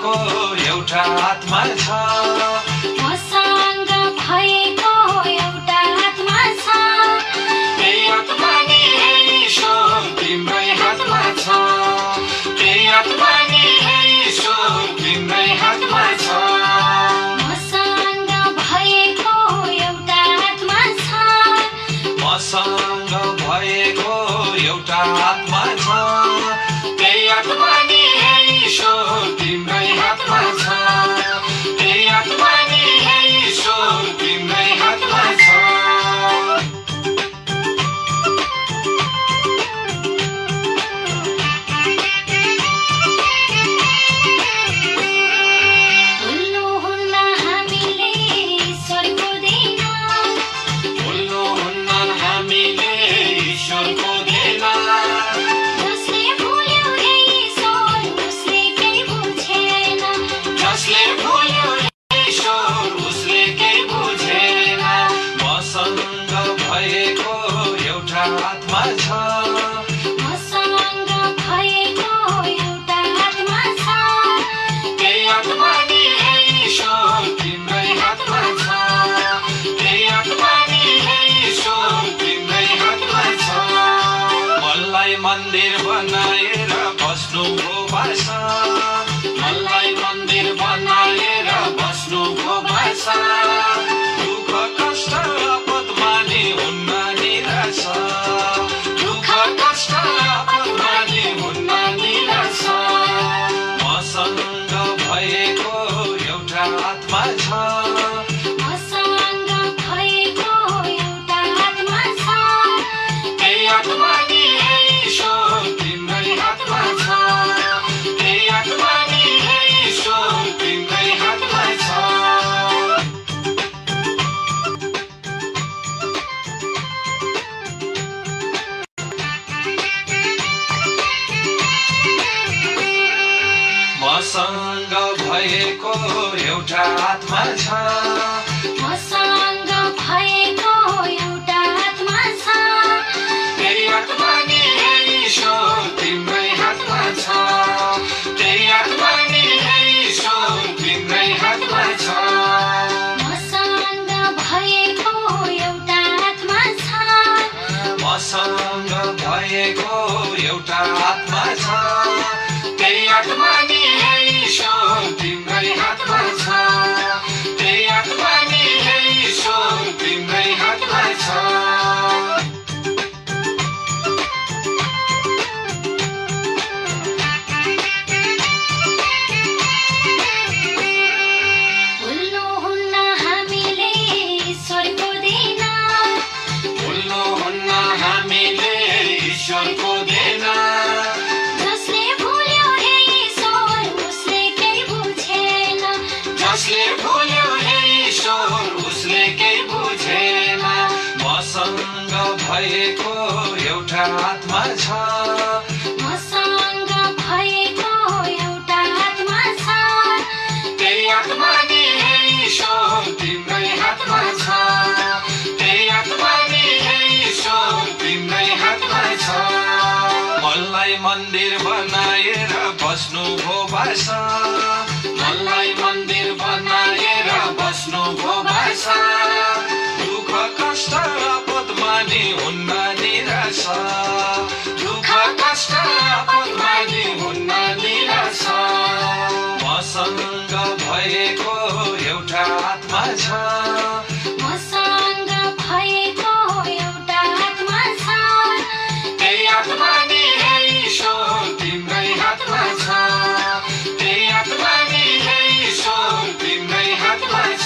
भएको एउटा आत्मा छ मसँग भएको एउटा आत्मा छ त्यही आत्मा नि ईश्वर तिम्रै हातमा छ त्यही आत्मा नि ईश्वर तिम्रै हातमा छ मसँग भएको एउटा आत्मा छ मसँग भएको एउटा आत्मा छ त्यही आत्मा नि ईश्वर तिम्रै हातमा छ त्यही आत्मा नि ईश्वर तिम्रै हातमा छ मन्दिर बनाएर बस्नु भो भाषा मलाई मन्दिर बनाएर बस्नु भो भाषा दुःख कष्ट आपद माने हुन्न निराश दुःख कष्ट आपद माने हुन्न निराश मसँग भएको एउटा आत्मा छ मसँग भएको एउटा आत्मा छ त्यही आत्मा ईश्वर तिम्रै हातमा छ त्यही आत्मा नि ईश्वर तिम्रै हातमा छ मसँग भएको एउटा आत्मा छ मसँग भएको एउटा आत्मा छ त्यही आत्मा नि ईश्वर तिम्रै हातमा छ त्यही आत्मा नि ईश्वर तिम्रै हातमा छ मसँग भएको एउटा आत्मा छ मसँग भएको एउटा आत्मा छ त्यही आत्मा नि ईश्वर तिम्रै हातमा छ त्यही आत्मा नि ईश्वर तिम्रै हातमा छ भएको एउटा आत्मा छ मसँग भएको एउटा आत्मा छ त्यही आत्मा नि ईश्वर तिम्रै हातमा छ त्यही आत्मा नि ईश्वर तिम्रै हातमा छ मलाई मन्दिर बनाएर बस्नु भो भाषा मलाई मन्दिर बनाएर बस्नु भो भाषा दुःख कष्ट आपद माने हुन्न निराश दुःख कष्ट आपद माने हुन्न निराश मसँग भएको एउटा आत्मा छ मसँग भएको एउटा आत्मा छ त्यही आत्मा नि ईश्वर तिम्रै हातमा छ त्यही आत्मा नि ईश्वर तिम्रै हातमा छ